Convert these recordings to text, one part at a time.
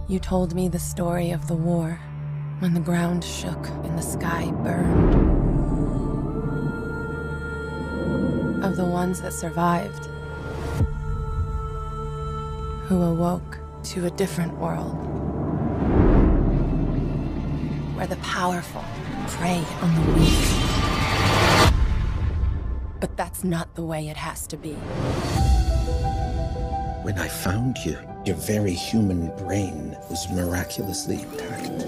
You told me the story of the war, when the ground shook and the sky burned. Of the ones that survived, who awoke to a different world, where the powerful prey on the weak. But that's not the way it has to be. When I found you, your very human brain was miraculously intact.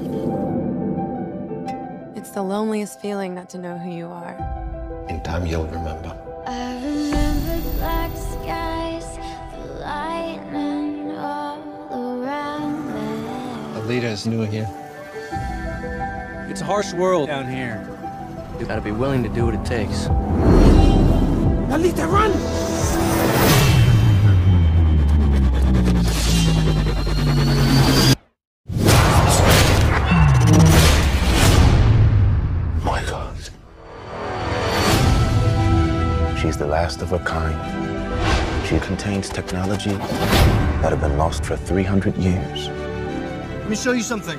It's the loneliest feeling not to know who you are. In time, you'll remember. I remember black skies, the lightning all around me. Alita is new here. It's a harsh world down here. You gotta be willing to do what it takes. Alita, run! My God. She's the last of her kind. She contains technology that have been lost for 300 years. Let me show you something.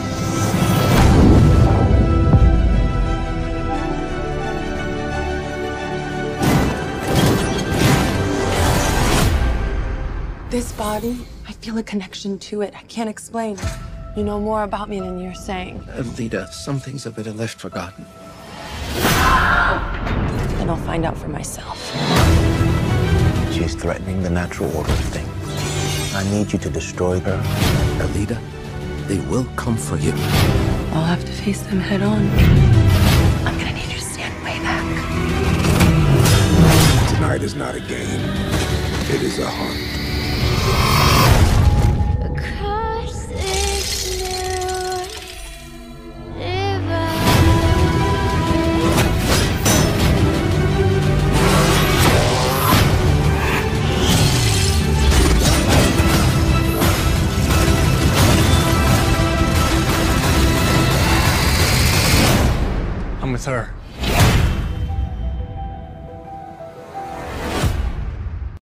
This body, I feel a connection to it. I can't explain. You know more about me than you're saying. Alita, some things are better left forgotten. And I'll find out for myself. She's threatening the natural order of things. I need you to destroy her. Alita, they will come for you. I'll have to face them head on. I'm gonna need you to stand way back. Tonight is not a game. It is a hunt. Across this new divide. I'm with her.